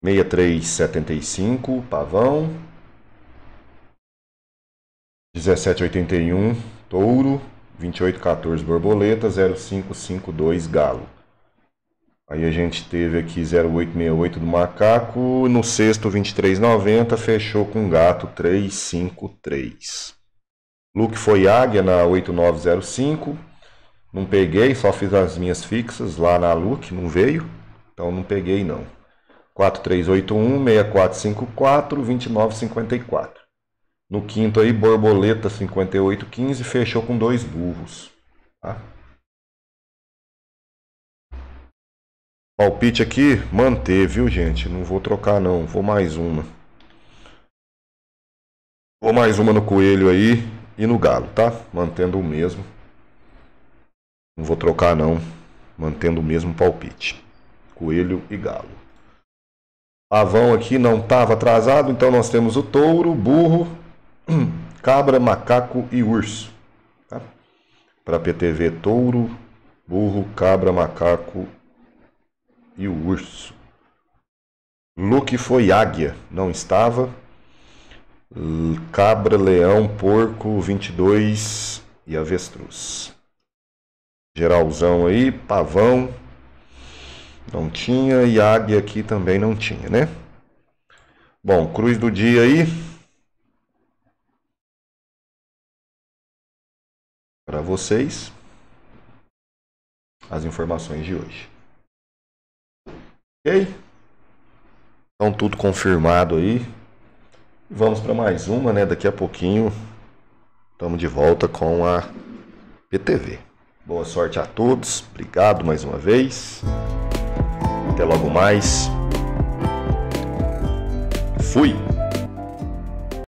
63,75 pavão. 17,81 touro. 28,14 borboleta. 0,552 galo. Aí a gente teve aqui 0,868 do macaco. No sexto 23,90 fechou com gato 353. Look foi águia na 8905. Não peguei, só fiz as minhas fixas lá na Look, não veio. Então não peguei não. 4381, 6454, 2954. No quinto aí, borboleta 5815, fechou com 2 burros. Tá? Palpite aqui, manter, viu gente? Não vou trocar não, vou mais uma. Vou mais uma no coelho aí e no galo, tá? Mantendo o mesmo. Não vou trocar não, mantendo o mesmo palpite. Coelho e galo. Pavão aqui não estava atrasado, então nós temos o touro, burro, cabra, macaco e urso. Tá? Para PTV, touro, burro, cabra, macaco e o urso. Look foi águia, não estava. Cabra, leão, porco, 22 e avestruz. Geralzão aí, pavão, não tinha, e águia aqui também não tinha, né? Bom, cruz do dia aí. Para vocês, as informações de hoje. Ok? Então tudo confirmado aí. Vamos para mais uma, né? Daqui a pouquinho estamos de volta com a PTV. Boa sorte a todos. Obrigado mais uma vez. Até logo mais. Fui!